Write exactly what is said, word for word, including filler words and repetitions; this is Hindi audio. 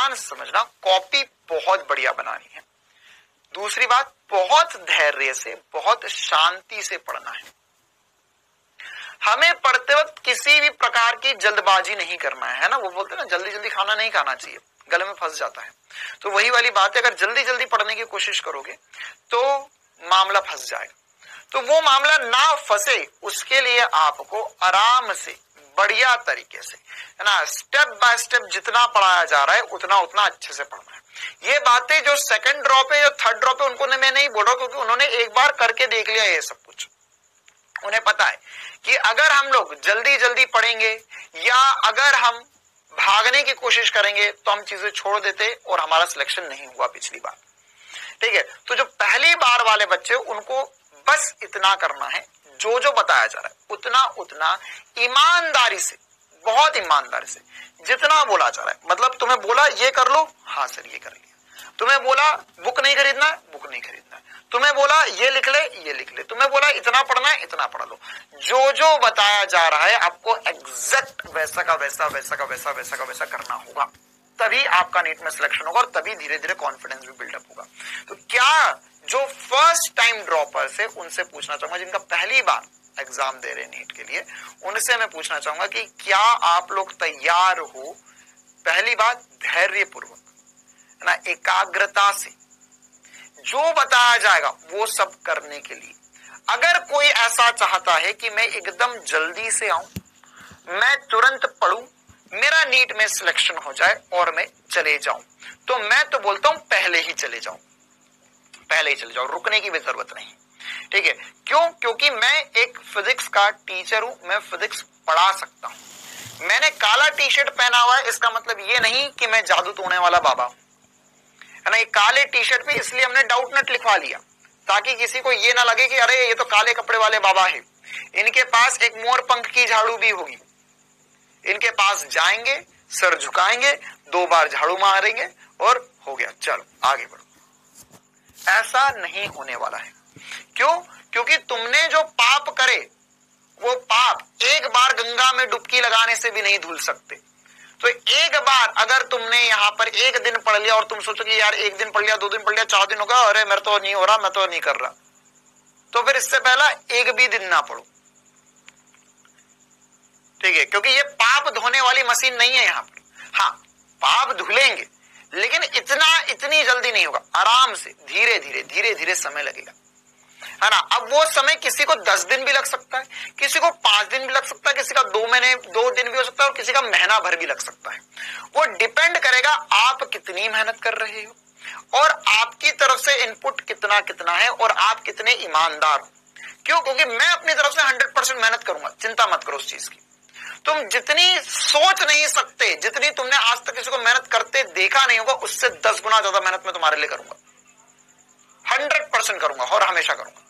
ध्यान से समझना, कॉपी बहुत बढ़िया बनानी है। दूसरी बात, बहुत धैर्य से, बहुत शांति से पढ़ना है। हमें पढ़ते वक्त किसी भी प्रकार की जल्दबाजी नहीं करना है, है ना। वो बोलते हैं ना, जल्दी जल्दी खाना नहीं खाना चाहिए, गले में फंस जाता है। तो वही वाली बात है, अगर जल्दी जल्दी पढ़ने की कोशिश करोगे तो मामला फंस जाएगा। तो वो मामला ना फंसे उसके लिए आपको आराम से, बढ़िया तरीके से, है ना, स्टेप बाय स्टेप जितना पढ़ाया जा रहा है उतना उतना अच्छे से पढ़ना है। ये बातें जो सेकंड ड्रॉप है, जो थर्ड ड्रॉप है, उनको मैं नहीं बोल रहा, क्योंकि उन्होंने एक बार करके देख लिया ये सब कुछ। उन्हें पता है कि अगर हम लोग जल्दी जल्दी पढ़ेंगे या अगर हम भागने की कोशिश करेंगे तो हम चीजें छोड़ देते और हमारा सिलेक्शन नहीं हुआ पिछली बार। ठीक है, तो जो पहली बार वाले बच्चे, उनको बस इतना करना है, जो जो बताया जा रहा है उतना उतना ईमानदारी से, बहुत ईमानदारी से जितना बोला जा रहा है। मतलब तुम्हें बोला ये कर लो, हाँ सर ये कर लिया। तुम्हें बोला बुक नहीं खरीदना है, बुक नहीं खरीदना है। तुम्हें बोला ये लिख ले, ये लिख ले। तुम्हें बोला इतना पढ़ना है, इतना पढ़ लो। जो जो बताया जा रहा है आपको एग्जैक्ट वैसा का वैसा, वैसा का वैसा, वैसा का वैसा करना होगा, तभी आपका नीट में सिलेक्शन होगा और तभी धीरे धीरे कॉन्फिडेंस भी बिल्डअप होगा। तो क्या जो फर्स्ट टाइम ड्रॉपर्स है उनसे पूछना चाहूंगा, जिनका पहली बार एग्जाम दे रहे नीट के लिए, उनसे मैं पूछना चाहूंगा कि क्या आप लोग तैयार हो, पहली बात धैर्य पूर्वक, है ना, एकाग्रता से जो बताया जाएगा वो सब करने के लिए। अगर कोई ऐसा चाहता है कि मैं एकदम जल्दी से आऊं, मैं तुरंत पढ़ूं, मेरा नीट में सिलेक्शन हो जाए और मैं चले जाऊं, तो मैं तो बोलता हूं पहले ही चले जाऊं, पहले ही चले जाओ, रुकने की भी जरूरत नहीं। ठीक है, क्यों? क्योंकि मैं एक फिजिक्स का टीचर हूं, मैं फिजिक्स पढ़ा सकता हूं। मैंने काला टी शर्ट पहना हुआ है, इसका मतलब ये नहीं कि मैं जादू तोड़ने वाला बाबा हूं, है ना। ये काले टी शर्ट पे इसलिए हमने डाउट नट लिखवा लिया ताकि किसी को ये ना लगे कि अरे ये तो काले कपड़े वाले बाबा है, इनके पास एक मोर पंख की झाड़ू भी होगी। इनके पास जाएंगे, सर झुकाएंगे, दो बार झाड़ू मारेंगे और हो गया, चलो आगे बढ़ो। ऐसा नहीं होने वाला है। क्यों? क्योंकि तुमने जो पाप करे वो पाप एक बार गंगा में डुबकी लगाने से भी नहीं धुल सकते। तो एक बार अगर तुमने यहां पर एक दिन पढ़ लिया और तुम सोचो कि यार एक दिन पढ़ लिया, दो दिन पढ़ लिया, चार दिन हो गया, अरे मेरे तो नहीं हो रहा, मैं तो नहीं कर रहा, तो फिर इससे पहला एक भी दिन ना पढ़ो। ठीक है, क्योंकि ये पाप धोने वाली मशीन नहीं है यहां पर। हाँ, पाप धुलेंगे लेकिन इतना इतनी जल्दी नहीं होगा, आराम से धीरे धीरे धीरे धीरे समय लगेगा, है ना। अब वो समय किसी को दस दिन भी लग सकता है, किसी को पांच दिन भी लग सकता है, किसी का दो महीने दो दिन भी हो सकता है और किसी का महीना भर भी लग सकता है। वो डिपेंड करेगा आप कितनी मेहनत कर रहे हो और आपकी तरफ से इनपुट कितना कितना है और आप कितने ईमानदार हो। क्यों? क्योंकि मैं अपनी तरफ से हंड्रेड परसेंट मेहनत करूंगा, चिंता मत करो उस चीज की। तुम जितनी सोच नहीं सकते, जितनी तुमने आज तक किसी को मेहनत करते देखा नहीं होगा, उससे दस गुना ज्यादा मेहनत मैं तुम्हारे लिए करूंगा, हंड्रेड परसेंट करूंगा और हमेशा करूंगा।